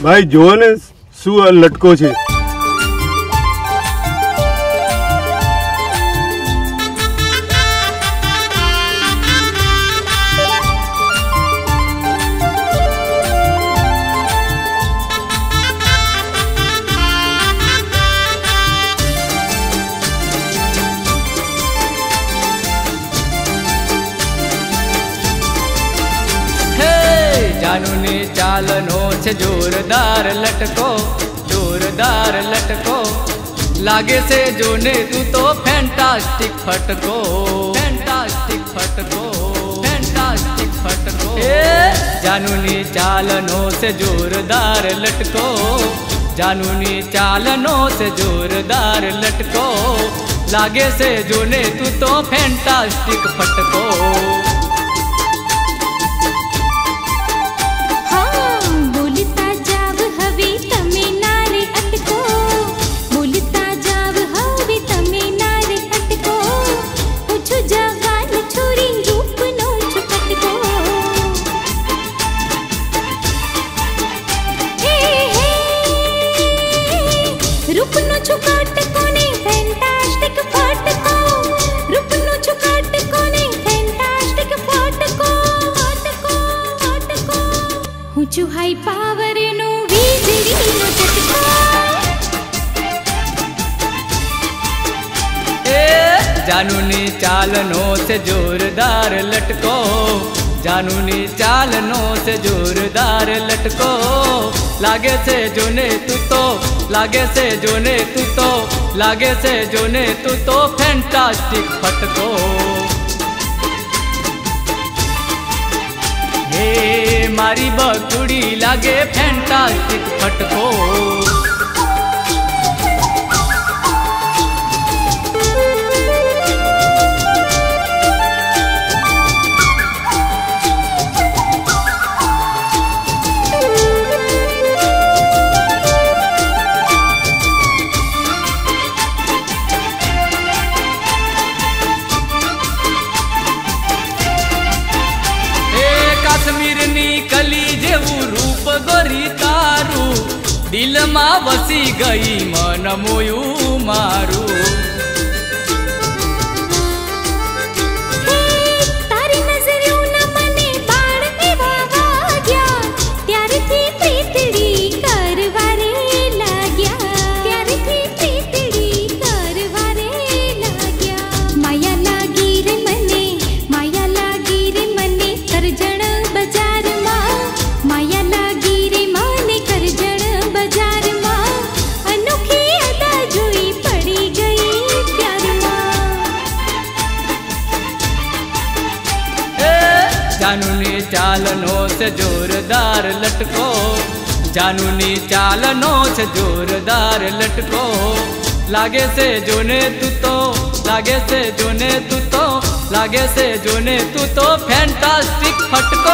भाई જોવો ને શું લટકો છે। जानूनी चालनो छे जोरदार लटको, जोरदार लटको लागे से जोने तू तो फैंटास्टिक फटको, फैंटास्टिक फटको, फैंटास्टिक फटको। जानूनी चालनो से जोरदार लटको, जानूनी चालनो से जोरदार लटको लागे से जोने तू तो फैंटास्टिक फटको। हाई पावर नो वीजड़ी नो झटको। जानूनी चालनो से जोरदार लटको, जानूनी चालनो से जोरदार लटको लागे से जोने तू तो, लागे से जोने तू तो, लागे से जोने तू तो फैंटास्टिक फटको। हे मारी बकुड़ी लागे फैंटास्टिक फटको। काश्मीरनी कली जेवू रूप गोरी तारू दिल में वसी गई मन मोयू मारू। तारी नजरियों न मने बाण एवा वाग्या त्यार थी प्रीतड़ी करवारे लाग्या, त्यार थी प्रीतड़ी करवारे लाग्या। माया लागी रे मने, माया लागी रे मने करजण बजार मां, माया लागी रे माने करजण बजार मां अनोखी अदा जोई पड़ी गई प्यार मां। जानूनी चालनो से जोरदार लटको, जानूनी चालनो से जोरदार लटको लागे से जोने तू तो, लागे से जोने तू तो, लागे से जोने तू तो फैंटास्टिक फटको।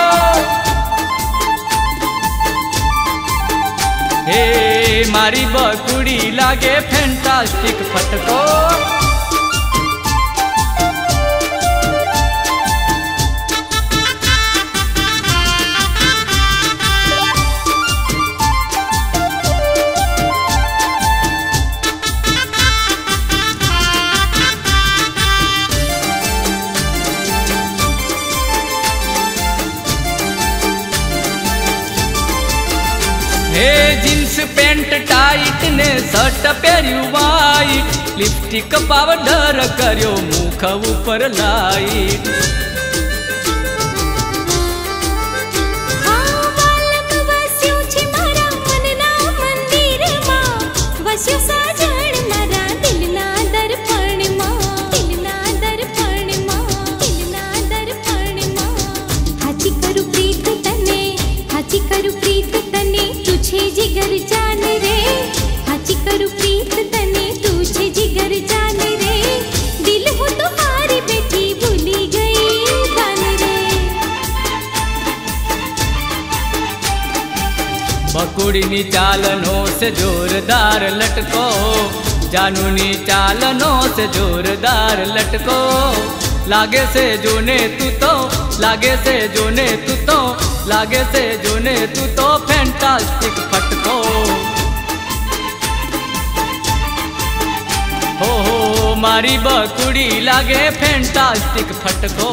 हे मारी बकुड़ी लागे फैंटास्टिक फटको। हे जींस पेंट टाइट ने शर्ट पहरियो वाइट, लिपस्टिक पाउडर करियो मुख ऊपर लाइट। हाँ वालम वस्यो छे मारा मनना मंदिर मां, वस्यो साजण मारा दिलना दर्पण मां, दिलना दर्पण मां, दिलना दर्पण मां। हाची करू प्रीत तने, हाची करू प्रीत तने तुझे जिगर जान रे, हाची करू प्रीत तने तुझे जिगर जान रे। दिल हो तुम्हारी बैठी भूली गई गान रे। बकुड़ीनी चालनो से जोरदार लटको, जानूनी चालनो से जोरदार लटको लागे से जोने तू तो, लागे से जोने तू तो, लागे से जोने तू तो फैंटास्टिक फटको। हो मारी बकुड़ी लागे फैंटास्टिक फटको।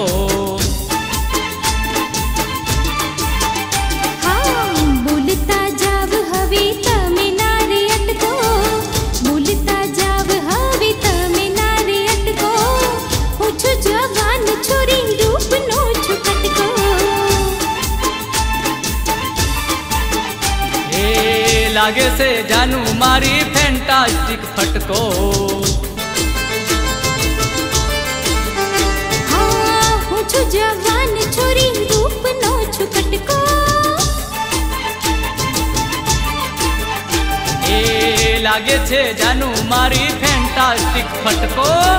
हाँ बोलता जाव हवे तमे नारे अटको, बोलता जाव हवे तमे नारे अटको। पूछो जवान छोरी रूप नो छुकटको। ए लागे से जानू मारी फैंटास्टिक फटको। हाँ पूछो जवान छोरी रूप नो छुकटको। ए लागे छे जानू मारी फैंटास्टिक फटको।